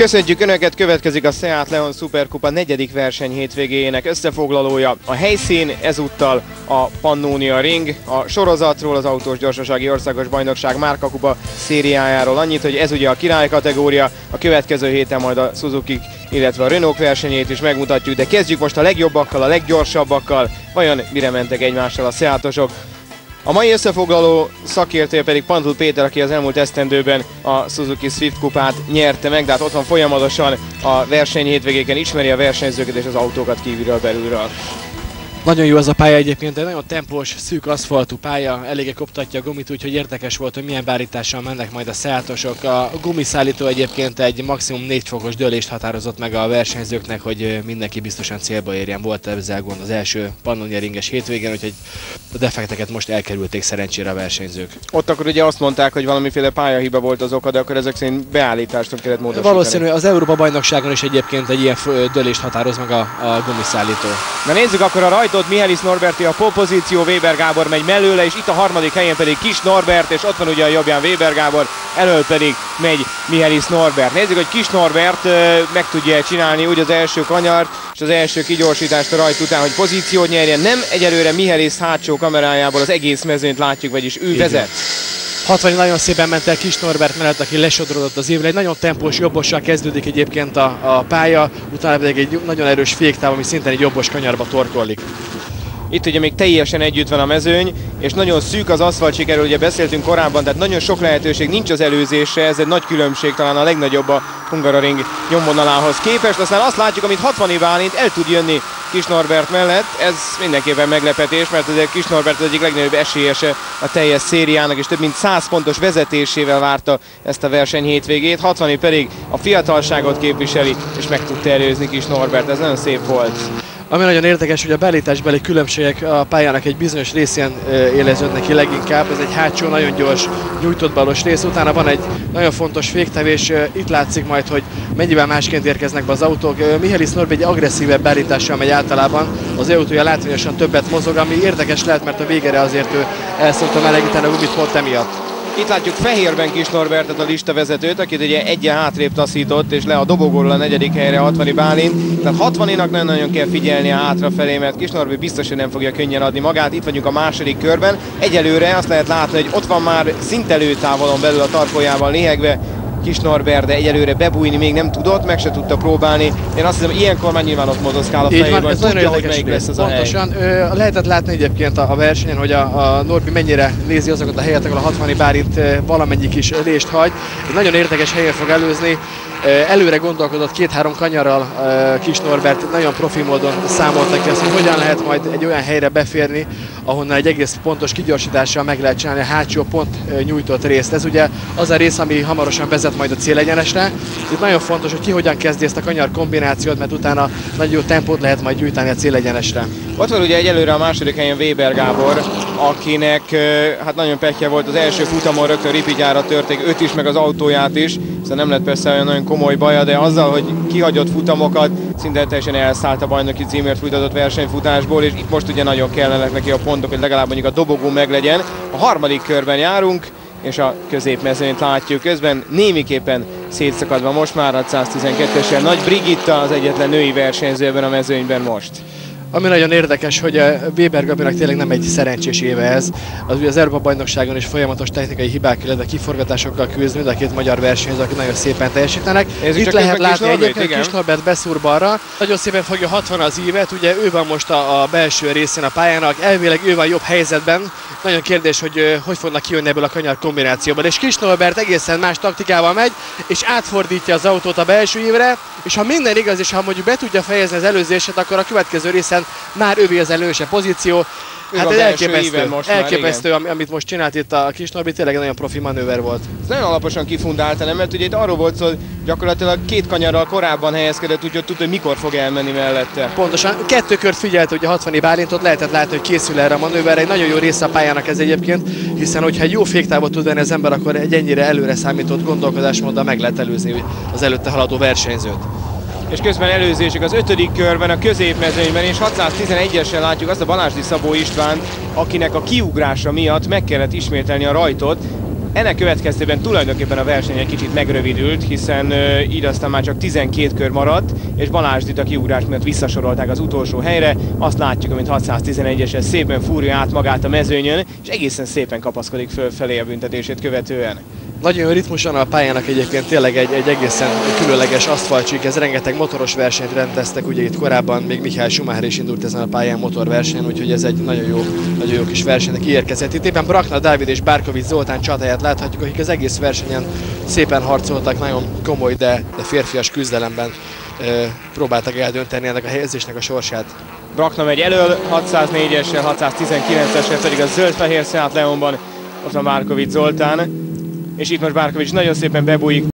Köszöntjük Önöket, következik a Seat Leon Superkupa 4. verseny hétvégéjének összefoglalója. A helyszín ezúttal a Pannonia Ring. A sorozatról, az autós gyorsasági országos bajnokság márkakupa szériájáról annyit, hogy ez ugye a király kategória. A következő héten majd a Suzuki, illetve a Renault versenyét is megmutatjuk, de kezdjük most a legjobbakkal, a leggyorsabbakkal. Vajon mire mentek egymással a Seatosok? A mai összefoglaló szakértője pedig Pantul Péter, aki az elmúlt esztendőben a Suzuki Swift kupát nyerte meg, de hát ott van folyamatosan a verseny hétvégéken, ismeri a versenyzőket és az autókat kívülről belülről. Nagyon jó az a pálya egyébként, egy nagyon tempós, szűk aszfaltú pálya, eléggé koptatja a gumit, úgyhogy érdekes volt, hogy milyen beállítással mennek majd a Seatosok. A gumiszállító egyébként egy maximum 4 fokos dőlést határozott meg a versenyzőknek, hogy mindenki biztosan célba érjen. Volt ezzel gond az első Pannonia Ringes hétvégén, úgyhogy a defekteket most elkerülték szerencsére a versenyzők. Ott akkor ugye azt mondták, hogy valamiféle pályahiba volt az oka, de akkor ezek szerint beállítást kellett módosítani. Valószínű, az Európa bajnokságon is egyébként egy ilyen dőlést határoz meg a gumiszállító. Na nézzük akkor a rajtot. Mihály Norberti a pole-pozíció, Weber Gábor megy mellőle, és itt a harmadik helyen pedig Kis Norbert, és ott van ugye a jobbján Weber Gábor, elől pedig megy Mihály Norbert. Nézzük, hogy Kis Norbert meg tudja csinálni úgy az első kanyart, és az első kigyorsítást a rajt után, hogy pozíciót nyerjen. Nem egyelőre Mihály hátsó kamerájából az egész mezőnyt látjuk, vagyis ő vezet. 60 nagyon szépen ment el Kis Norbert mellett, aki lesodródott az évre. Egy nagyon tempós jobbossal kezdődik egyébként a pálya, utána pedig egy nagyon erős féktáv, ami szintén egy jobbos kanyarba torkollik. Itt ugye még teljesen együtt van a mezőny, és nagyon szűk az aszfaltsík, erről ugye beszéltünk korábban, tehát nagyon sok lehetőség nincs az előzésre, ez egy nagy különbség, talán a legnagyobb a Hungaroring nyomvonalához képest. Aztán azt látjuk, amit 60 Bálint el tud jönni Kis Norbert mellett, ez mindenképpen meglepetés, mert azért Kis Norbert az egyik legnagyobb esélyese a teljes szériának, és több mint 100 pontos vezetésével várta ezt a verseny hétvégét. 60 pedig a fiatalságot képviseli, és meg tudta előzni Kis Norbert, ez nagyon szép volt. Ami nagyon érdekes, hogy a beállításbeli különbségek a pályának egy bizonyos részén éleződnek ki leginkább. Ez egy hátsó, nagyon gyors, nyújtott balos rész. Utána van egy nagyon fontos féktáv, és itt látszik majd, hogy mennyivel másként érkeznek be az autók. Mihály Norbert egy agresszívebb beállítással megy általában. Az autója látványosan többet mozog, ami érdekes lehet, mert a végére azért ő el szokta melegíteni a gumit pont emiatt. Itt látjuk fehérben Kis Norbertet, a listavezetőt, akit ugye egyen hátrébb taszított, és le a dobogóról a 4. helyre 60 Bálint. Tehát 60-nak nagyon kell figyelnie hátrafelé, mert Kis Norbert biztos, hogy nem fogja könnyen adni magát. Itt vagyunk a második körben. Egyelőre azt lehet látni, hogy ott van már szinte lőtávolon belül a tarkójával léhegve Kis Norbert, de egyelőre bebújni még nem tudott, meg se tudta próbálni. Én azt hiszem, ilyenkor már nyilván ott mozdozkál a fejében, tudja, hogy melyik lesz az pontosan, a hely. Lehetett látni egyébként a versenyen, hogy a Norbi mennyire nézi azokat a helyet, ahol a 60 Bálint valamennyi kis lést hagy. Egy nagyon érdekes helyen fog előzni. Előre gondolkodott 2-3 kanyarral Kis Norbert, nagyon profi módon számolta ki azt, hogy hogyan lehet majd egy olyan helyre beférni, ahonnan egy egész pontos kigyorsítással meg lehet csinálni a hátsó pont nyújtott részt. Ez ugye az a rész, ami hamarosan vezet majd a célegyenesre. Itt nagyon fontos, hogy ki hogyan kezdi ezt a kanyar kombinációt, mert utána nagyon jó tempót lehet majd gyújtani a célegyenesre. Ott van ugye egyelőre a második helyen Weber Gábor, akinek hát nagyon pekje volt, az első futamon rögtön ripityára törték őt is, meg az autóját is, szóval nem lett persze olyan nagyon komoly baja, de azzal, hogy kihagyott futamokat, szinte teljesen elszállt a bajnoki címért folytatott versenyfutásból, és itt most ugye nagyon kellenek neki a pontok, hogy legalább mondjuk a dobogó meglegyen. A harmadik körben járunk, és a középmezőnyt látjuk. Közben némiképpen szétszakadva most már a 112-essel Nagy Brigitta az egyetlen női versenyző ebben a mezőnyben most. Ami nagyon érdekes, hogy a Weber Gabinak tényleg nem egy szerencsés éve ez. Az Európa bajnokságon is folyamatos technikai hibák, illetve kiforgatásokkal küzd, mind a két magyar versenyző, akik nagyon szépen teljesítenek. Itt lehet látni egyébként Kis Norbert beszúr balra. Nagyon szépen fogja 60 az ívet, ugye ő van most a belső részén a pályának, elvileg ő van jobb helyzetben. Nagyon kérdés, hogy hogy fognak kijönni ebből a kanyar kombinációból. És Kis Norbert egészen más taktikával megy, és átfordítja az autót a belső ívre, és ha minden igaz, és ha mondjuk be tudja fejezni az előzését, akkor a következő részen már övé az előnyöse pozíció. Hát ez elképesztő, amit most csinált itt a Kis Norbi, tényleg nagyon profi manőver volt. Ez nagyon alaposan kifundálta, nem? Mert ugye itt arról volt szó, hogy gyakorlatilag 2 kanyarral korábban helyezkedett, úgyhogy tudta, hogy mikor fog elmenni mellette. Pontosan, 2 kört figyelte ugye 60 Bálintot, lehetett látni, hogy készül erre a manőverre. Egy nagyon jó része a pályának ez egyébként, hiszen hogyha egy jó féktávot tud venni az ember, akkor egy ennyire előre számított gondolkodásmóddal meg lehet előzni az előtte haladó versenyzőt. És közben előzések az 5. körben a középmezőnyben, és 611-esen látjuk azt a Balázsdi Szabó Istvánt, akinek a kiugrása miatt meg kellett ismételni a rajtot. Ennek következtében tulajdonképpen a verseny egy kicsit megrövidült, hiszen így aztán már csak 12 kör maradt, és Balázs Dita kiugrás miatt visszasorolták az utolsó helyre. Azt látjuk, amint 611-es szépen fúrja át magát a mezőnyön, és egészen szépen kapaszkodik fölfelé a büntetését követően. Nagyon jó ritmusan a pályának egyébként tényleg egy egészen különleges aszfaltcsík, ez rengeteg motoros versenyt rendeztek, ugye itt korábban még Michael Schumacher is indult ezen a pályán motorversenyen, úgyhogy ez egy nagyon jó kis versenynek kiérkezett. Itt éppen Brakna Dávid és Bárkovics Zoltán csatáját láthatjuk, akik az egész versenyen szépen harcoltak, nagyon komoly, de férfias küzdelemben próbáltak eldönteni ennek a helyezésnek a sorsát. Brakna megy elől, 604-essel, 619-essel pedig a zöld-fehér Seat Leonban ott van Bárkovics Zoltán, és itt most Bárkovics nagyon szépen bebújik